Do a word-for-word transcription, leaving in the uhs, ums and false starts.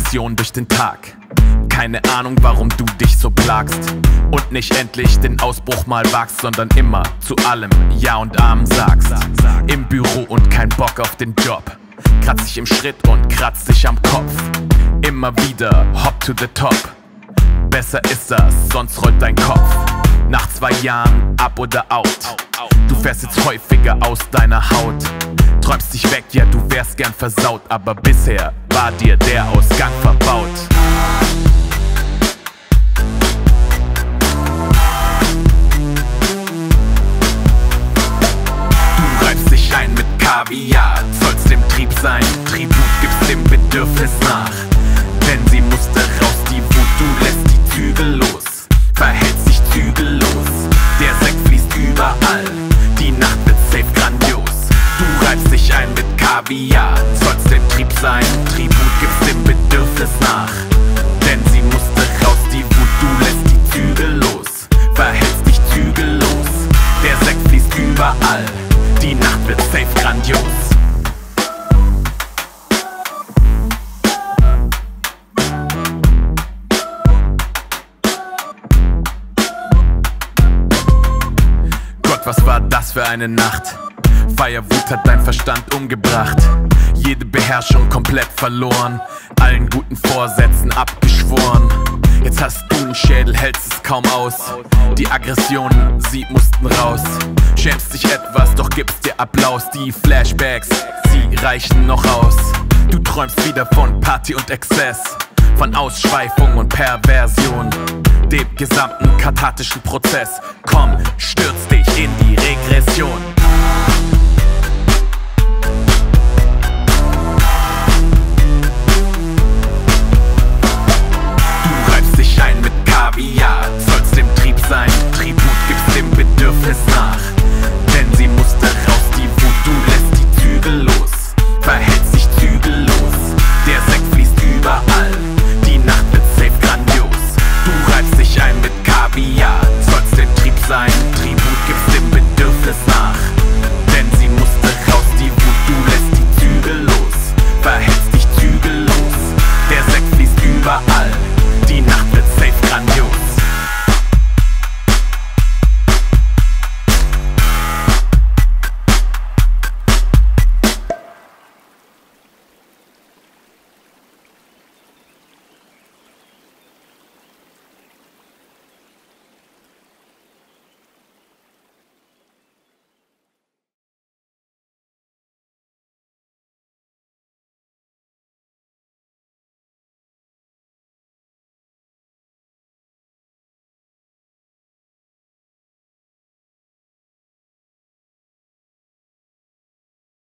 Aggression durch den Tag. Keine Ahnung, warum du dich so plagst und nicht endlich den Ausbruch mal wagst, sondern immer zu allem Ja und Amen sagst. Im Büro und kein Bock auf den Job, kratzt dich im Schritt und kratzt dich am Kopf. Immer wieder hop to the top, besser ist das, sonst rollt dein Kopf. Nach zwei Jahren ab oder out, du fährst jetzt häufiger aus deiner Haut. Träumst dich weg, ja du wärst gern versaut, aber bisher war dir der Ausgang verbaut. Du reibst dich ein mit Kaviar, zollst dem Trieb sein Tribut, gibst dem Bedürfnis nach. Denn sie musste raus, die Wut, du lässt die Zügel los, verhältst dich zügellos. Der Sekt fließt überall, die Nacht wird safe grandios. Du reibst dich ein mit Kaviar, sollst dem Trieb sein Tribut, gibst dem Bedürfnis nach. Denn sie musste raus, die Wut, du lässt die Zügel los, verhältst dich zügellos. Der Sekt fließt überall, die Nacht wird safe grandios. Was war das für eine Nacht? Feierwut hat dein Verstand umgebracht. Jede Beherrschung komplett verloren, allen guten Vorsätzen abgeschworen. Jetzt hast du einen Schädel, hältst es kaum aus. Die Aggressionen, sie mussten raus. Schämst dich etwas, doch gibst dir Applaus. Die Flashbacks, sie reichen noch aus. Du träumst wieder von Party und Exzess, von Ausschweifung und Perversion, dem gesamten kathartischen Prozess. Komm, stürz dich in die Regression.